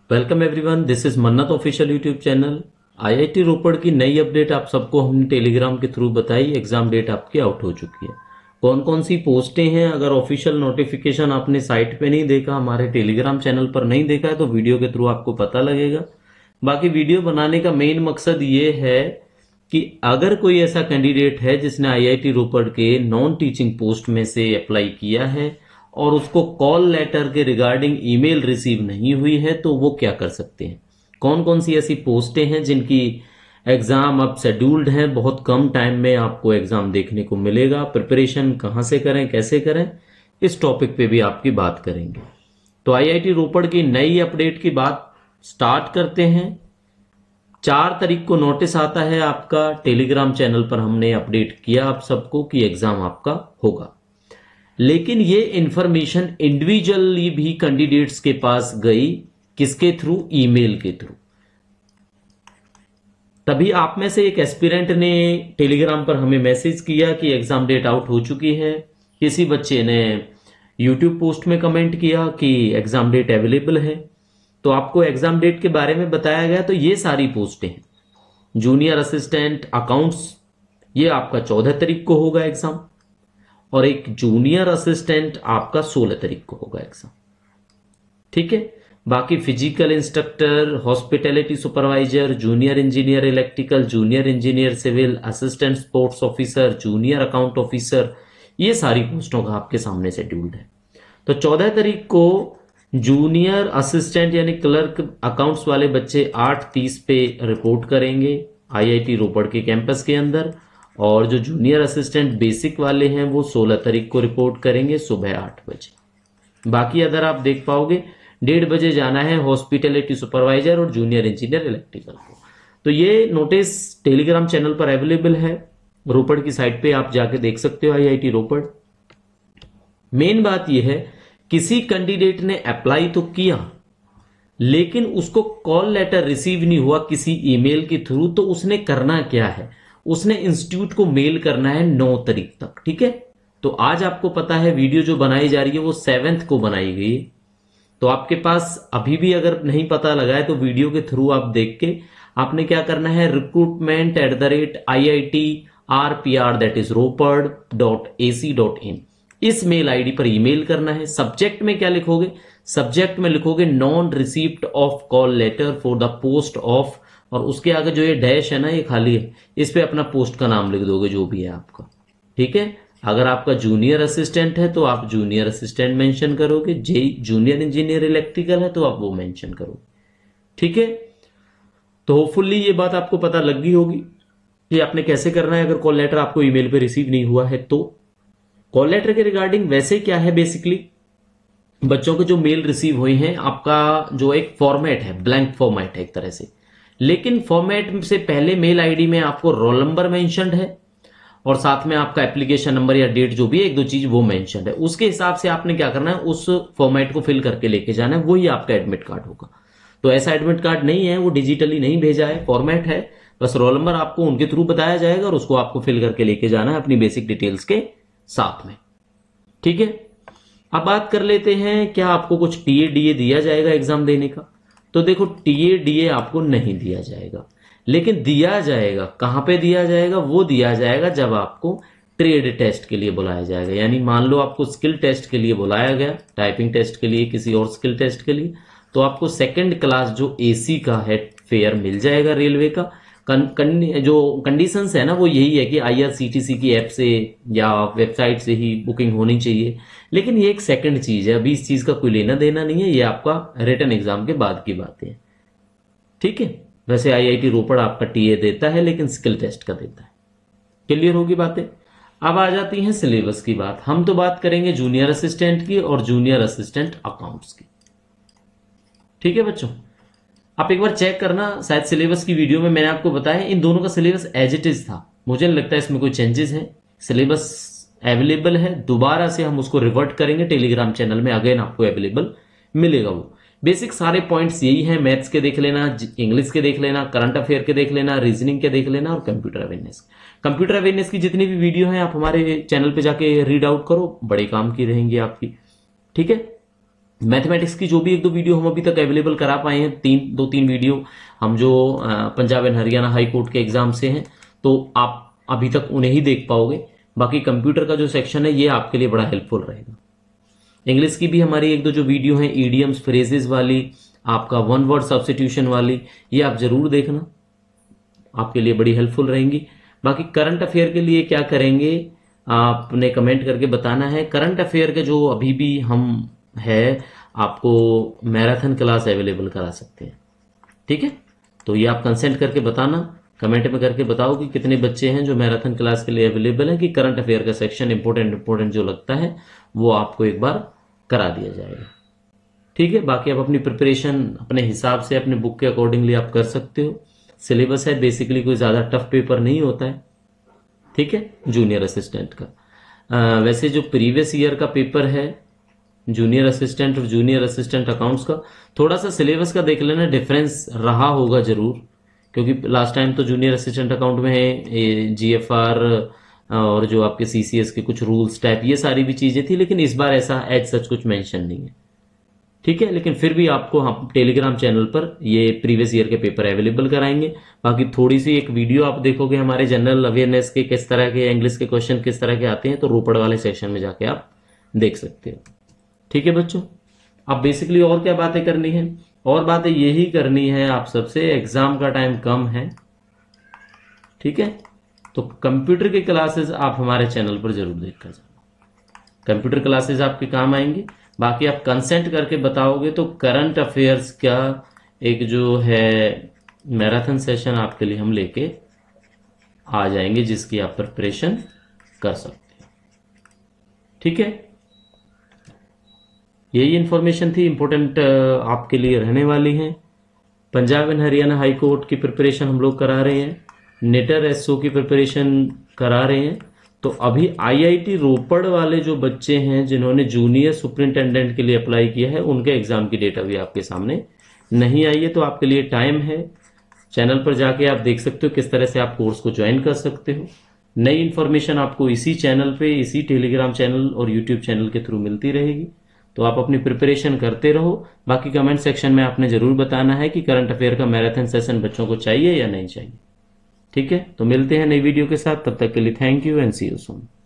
Welcome everyone, this is Mannat official YouTube channel. IIT Ropar की नई update आप सबको हमने टेलीग्राम के थ्रू बताई। एग्जाम डेट आपकी आउट हो चुकी है। कौन कौन सी पोस्टें हैं, अगर ऑफिशियल नोटिफिकेशन आपने साइट पे नहीं देखा, हमारे टेलीग्राम चैनल पर नहीं देखा है तो वीडियो के थ्रू आपको पता लगेगा। बाकी वीडियो बनाने का मेन मकसद ये है कि अगर कोई ऐसा कैंडिडेट है जिसने आईआईटी रोपड़ के नॉन टीचिंग पोस्ट में से अप्लाई किया है और उसको कॉल लेटर के रिगार्डिंग ईमेल रिसीव नहीं हुई है तो वो क्या कर सकते हैं। कौन कौन सी ऐसी पोस्टें हैं जिनकी एग्जाम अब शेड्यूल्ड है, बहुत कम टाइम में आपको एग्जाम देखने को मिलेगा। प्रिपरेशन कहां से करें, कैसे करें, इस टॉपिक पे भी आपकी बात करेंगे। तो आईआईटी रोपड़ की नई अपडेट की बात स्टार्ट करते हैं। 4 तारीख को नोटिस आता है आपका, टेलीग्राम चैनल पर हमने अपडेट किया आप सबको कि एग्जाम आपका होगा। लेकिन ये इंफॉर्मेशन इंडिविजुअली भी कैंडिडेट्स के पास गई, किसके थ्रू? ईमेल के थ्रू। तभी आप में से एक एस्पिरेंट ने टेलीग्राम पर हमें मैसेज किया कि एग्जाम डेट आउट हो चुकी है। किसी बच्चे ने यूट्यूब पोस्ट में कमेंट किया कि एग्जाम डेट अवेलेबल है। तो आपको एग्जाम डेट के बारे में बताया गया। तो ये सारी पोस्टें हैं। जूनियर असिस्टेंट अकाउंट्स, ये आपका 14 तारीख को होगा एग्जाम, और एक जूनियर असिस्टेंट आपका 16 तारीख को होगा एग्जाम। ठीक है। बाकी physical instructor, hospitality supervisor, junior engineer electrical, junior engineer civil, assistant sports officer, junior account officer, ये सारी पोस्टों का आपके सामने शेड्यूल्ड है। तो 14 तारीख को जूनियर असिस्टेंट यानी क्लर्क अकाउंट्स वाले बच्चे 8:30 पे रिपोर्ट करेंगे आईआईटी रोपड़ के कैंपस के अंदर, और जो जूनियर असिस्टेंट बेसिक वाले हैं वो 16 तारीख को रिपोर्ट करेंगे सुबह 8 बजे। बाकी अगर आप देख पाओगे 1:30 बजे जाना है हॉस्पिटैलिटी सुपरवाइजर और जूनियर इंजीनियर इलेक्ट्रिकल को। तो ये नोटिस टेलीग्राम चैनल पर अवेलेबल है, रोपड़ की साइट पे आप जाके देख सकते हो आईआईटी रोपड़। मेन बात यह है, किसी कैंडिडेट ने अप्लाई तो किया लेकिन उसको कॉल लेटर रिसीव नहीं हुआ किसी ईमेल के थ्रू, तो उसने करना क्या है? उसने इंस्टीट्यूट को मेल करना है 9 तारीख तक। ठीक है। तो आज आपको पता है वीडियो जो बनाई जा रही है वो 7th को बनाई गई है। तो आपके पास अभी भी अगर नहीं पता लगा है तो वीडियो के थ्रू आप देख के आपने क्या करना है, recruitment@iitrpr इस मेल आईडी पर ईमेल करना है। सब्जेक्ट में क्या लिखोगे? सब्जेक्ट में लिखोगे non receipt of call letter for the post of, और उसके आगे जो ये डैश है ना, ये खाली है, इस पे अपना पोस्ट का नाम लिख दोगे जो भी है आपका। ठीक है। अगर आपका जूनियर असिस्टेंट है तो आप जूनियर असिस्टेंट मेंशन करोगे, जूनियर इंजीनियर इलेक्ट्रिकल है तो आप वो मेंशन करोगे। ठीक है। तो होपफुली ये बात आपको पता लग गई होगी कि आपने कैसे करना है अगर कॉल लेटर आपको ईमेल पे रिसीव नहीं हुआ है तो। कॉल लेटर के रिगार्डिंग वैसे क्या है, बेसिकली बच्चों के जो मेल रिसीव हुए हैं, आपका जो एक फॉर्मेट है, ब्लैंक फॉर्मेट है एक तरह से, लेकिन फॉर्मेट से पहले मेल आईडी में आपको रोल नंबर मेंशन्ड है और साथ में आपका एप्लीकेशन नंबर या डेट जो भी है, 1-2 चीज वो मेंशन्ड है। उसके हिसाब से आपने क्या करना है, उस फॉर्मेट को फिल करके लेके जाना है, वही आपका एडमिट कार्ड होगा। तो ऐसा एडमिट कार्ड नहीं है, वो डिजिटली नहीं भेजा है, फॉर्मेट है, बस रोल नंबर आपको उनके थ्रू बताया जाएगा और उसको आपको फिल करके लेके जाना है अपनी बेसिक डिटेल्स के साथ में। ठीक है। अब बात कर लेते हैं, क्या आपको कुछ टीए डीए दिया जाएगा एग्जाम देने का? तो देखो, टीए डीए आपको नहीं दिया जाएगा, लेकिन दिया जाएगा। कहां पे दिया जाएगा? वो दिया जाएगा जब आपको ट्रेड टेस्ट के लिए बुलाया जाएगा। यानी मान लो आपको स्किल टेस्ट के लिए बुलाया गया, टाइपिंग टेस्ट के लिए, किसी और स्किल टेस्ट के लिए, तो आपको 2nd क्लास जो एसी का है फेयर मिल जाएगा रेलवे का। जो कंडीशंस है ना, वो यही है कि आईआरसीटीसी की ऐप से या वेबसाइट से ही बुकिंग होनी चाहिए। लेकिन ये एक सेकंड चीज है, अभी इस चीज का कोई लेना देना नहीं है, ये आपका रिटन एग्जाम के बाद की बातें हैं। ठीक है। वैसे आईआईटी रोपड़ आपका टीए देता है लेकिन स्किल टेस्ट का देता है। क्लियर होगी बातें। अब आ जाती है सिलेबस की बात। हम तो बात करेंगे जूनियर असिस्टेंट की और जूनियर असिस्टेंट अकाउंट्स की। ठीक है बच्चों, आप एक बार चेक करना, शायद सिलेबस की वीडियो में मैंने आपको बताया इन दोनों का सिलेबस एज इट इज था। मुझे नहीं लगता इसमें कोई चेंजेस है। सिलेबस अवेलेबल है, दोबारा से हम उसको रिवर्ट करेंगे टेलीग्राम चैनल में, अगेन आपको अवेलेबल मिलेगा। वो बेसिक सारे पॉइंट्स यही हैं। मैथ्स के देख लेना, इंग्लिश के देख लेना, करंट अफेयर के देख लेना, रीजनिंग के देख लेना और कंप्यूटर अवेयरनेस। कंप्यूटर अवेयरनेस की जितनी भी वीडियो हैं आप हमारे चैनल पे जाके रीड आउट करो, बड़े काम की रहेंगी आपकी। ठीक है। मैथमेटिक्स की जो भी एक दो वीडियो हम अभी तक अवेलेबल करा पाए हैं, दो तीन वीडियो हम जो Punjab and Haryana high court के एग्जाम से हैं, तो आप अभी तक उन्हें ही देख पाओगे। बाकी कंप्यूटर का जो सेक्शन है ये आपके लिए बड़ा हेल्पफुल रहेगा। इंग्लिश की भी हमारी एक दो जो वीडियो हैं, ईडियम्स फ्रेजेस वाली, आपका वन वर्ड सब्स्टिट्यूशन वाली, ये आप जरूर देखना, आपके लिए बड़ी हेल्पफुल रहेंगी। बाकी करंट अफेयर के लिए क्या करेंगे, आपने कमेंट करके बताना है। करंट अफेयर के जो अभी भी हम है आपको मैराथन क्लास अवेलेबल करा सकते हैं, ठीक है। तो ये आप कंसेंट करके बताना, कमेंट में करके बताओ कि कितने बच्चे हैं जो मैराथन क्लास के लिए अवेलेबल है, कि करंट अफेयर का सेक्शन इंपॉर्टेंट जो लगता है वो आपको एक बार करा दिया जाएगा, ठीक है। बाकी आप अपनी प्रिपरेशन अपने हिसाब से अपने बुक के अकॉर्डिंगली आप कर सकते हो। सिलेबस है बेसिकली, कोई ज्यादा टफ पेपर नहीं होता है, ठीक है, जूनियर असिस्टेंट का। वैसे जो प्रीवियस ईयर का पेपर है जूनियर असिस्टेंट और जूनियर असिस्टेंट अकाउंट्स का, थोड़ा सा सिलेबस का देख लेना, डिफरेंस रहा होगा जरूर, क्योंकि लास्ट टाइम तो जूनियर असिस्टेंट अकाउंट में है जीएफआर और जो आपके सीसीएस के कुछ रूल्स टाइप, ये सारी भी चीजें थी, लेकिन इस बार ऐसा एज सच कुछ मेंशन नहीं है, ठीक है। लेकिन फिर भी आपको हम टेलीग्राम चैनल पर ये प्रीवियस ईयर के पेपर अवेलेबल कराएंगे। बाकी थोड़ी सी एक वीडियो आप देखोगे हमारे जनरल अवेयरनेस के, किस तरह के इंग्लिश के क्वेश्चन किस तरह के आते हैं, तो रोपड़ वाले सेशन में जाके आप देख सकते हो, ठीक है बच्चों। अब बेसिकली और क्या बातें करनी है, और बातें यही करनी है आप सबसे, एग्जाम का टाइम कम है, ठीक है। तो कंप्यूटर की क्लासेस आप हमारे चैनल पर जरूर देखकर जाना, कंप्यूटर क्लासेस आपके काम आएंगी। बाकी आप कंसेंट करके बताओगे तो करंट अफेयर्स का एक जो है मैराथन सेशन आपके लिए हम लेके आ जाएंगे, जिसकी आप प्रिपरेशन कर सकते हैं, ठीक है। यही इंफॉर्मेशन थी, इंपॉर्टेंट आपके लिए रहने वाली है। Punjab and Haryana high court की प्रिपरेशन हम लोग करा रहे हैं, नेटर एसओ की प्रिपरेशन करा रहे हैं। तो अभी आईआईटी रोपड़ वाले जो बच्चे हैं जिन्होंने जूनियर सुपरिंटेंडेंट के लिए अप्लाई किया है, उनके एग्जाम की डेट अभी आपके सामने नहीं आई है, तो आपके लिए टाइम है। चैनल पर जाके आप देख सकते हो किस तरह से आप कोर्स को ज्वाइन कर सकते हो। नई इन्फॉर्मेशन आपको इसी चैनल पे, इसी टेलीग्राम चैनल और यूट्यूब चैनल के थ्रू मिलती रहेगी, तो आप अपनी प्रिपरेशन करते रहो। बाकी कमेंट सेक्शन में आपने जरूर बताना है कि करंट अफेयर का मैराथन सेशन बच्चों को चाहिए या नहीं चाहिए, ठीक है। तो मिलते हैं नई वीडियो के साथ, तब तक के लिए thank you and see you soon.